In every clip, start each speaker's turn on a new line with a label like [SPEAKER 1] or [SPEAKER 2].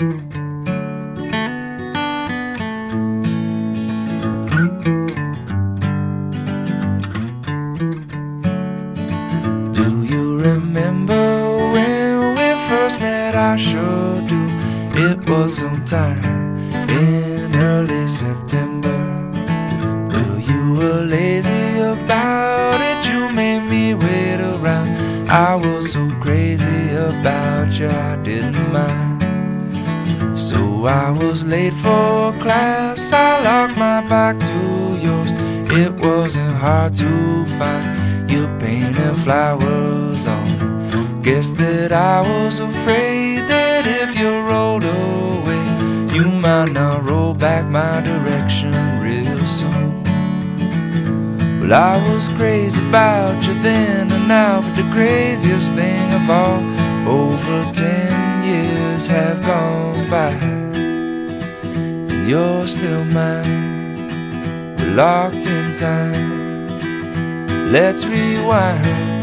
[SPEAKER 1] Do you remember when we first met? I sure do. It was sometime in early September. Well, you were lazy about it, you made me wait around. I was so crazy about you, I didn't mind. So I was late for class, I locked my back to yours. It wasn't hard to find, you painted flowers on it. Guess that I was afraid that if you rolled away, you might not roll back my direction real soon. Well, I was crazy about you then and now, but the craziest thing of all, over 10 years have gone by, and you're still mine. We're locked in time. Let's rewind.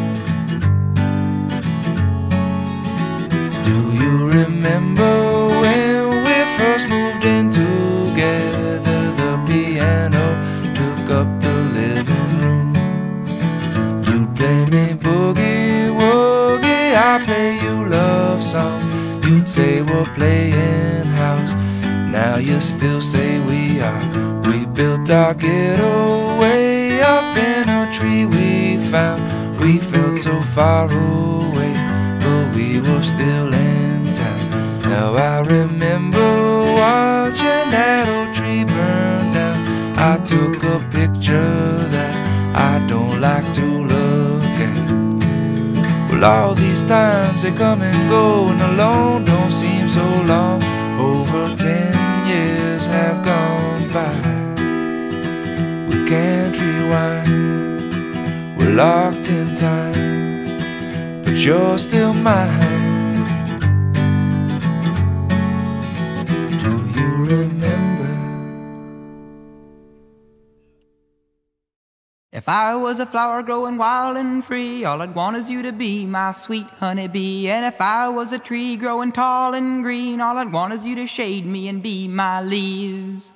[SPEAKER 1] Do you remember when we first moved in together? The piano took up the living room. You'd play me boogie woogie, I'd play you love songs. You'd say we're playing house, now you still say we are. We built our getaway up in a tree we found. We felt so far away, but we were still in town. Now I remember watching that old tree burn down. I took a picture that I don't like to look at. Well, all these times they come and go, and alone don't seem so long. Over 10 years have gone by. We can't rewind, we're locked in time, but you're still mine. Do you remember?
[SPEAKER 2] If I was a flower growing wild and free, all I'd want is you to be my sweet honeybee. And if I was a tree growing tall and green, all I'd want is you to shade me and be my leaves.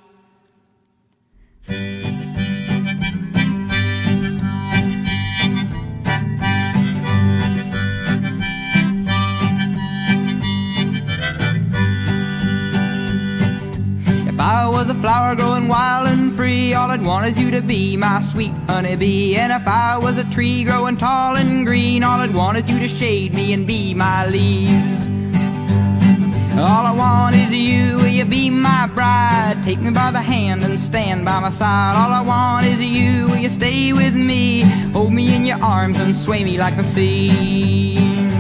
[SPEAKER 2] If I was a flower growing wild and free, all I'd want is you to be my sweet honeybee. And if I was a tree growing tall and green, all I'd want is you to shade me and be my leaves. All I want is you, will you be my bride? Take me by the hand and stand by my side. All I want is you, will you stay with me? Hold me in your arms and sway me like the sea.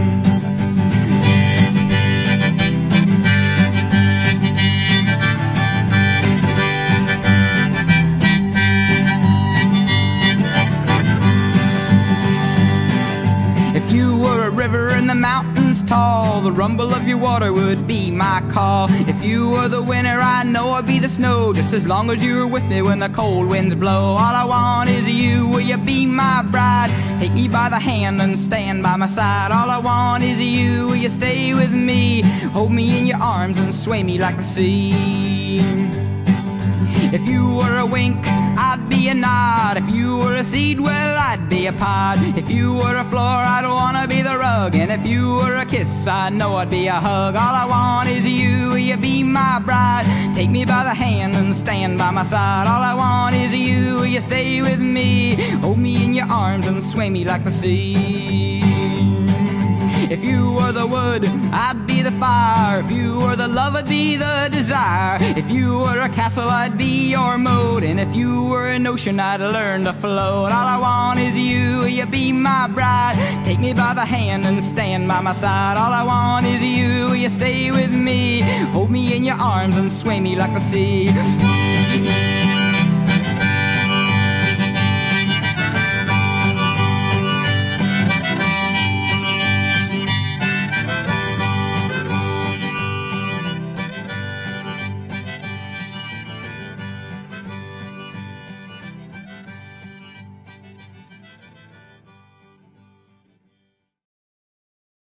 [SPEAKER 2] If you were a river in the mountains tall, the rumble of your water would be my call. If you were the winter, I know I'd be the snow, just as long as you were with me when the cold winds blow. All I want is you, will you be my bride? Take me by the hand and stand by my side. All I want is you, will you stay with me? Hold me in your arms and sway me like the sea. If you were a wink, I'd be a nod. If you were a seed, well, I'd be a pod. If you were a floor, I'd wanna be the rug. And if you were a kiss, I know I'd be a hug. All I want is you, will you be my bride? Take me by the hand and stand by my side. All I want is you, will you stay with me? Hold me in your arms and sway me like the sea. If you were the wood, I'd be the fire. If you were the love, I'd be the desire. If you were a castle, I'd be your moat. And if you were an ocean, I'd learn to float. All I want is you, will you be my bride? Take me by the hand and stand by my side. All I want is you, will you stay with me? Hold me in your arms and sway me like the sea.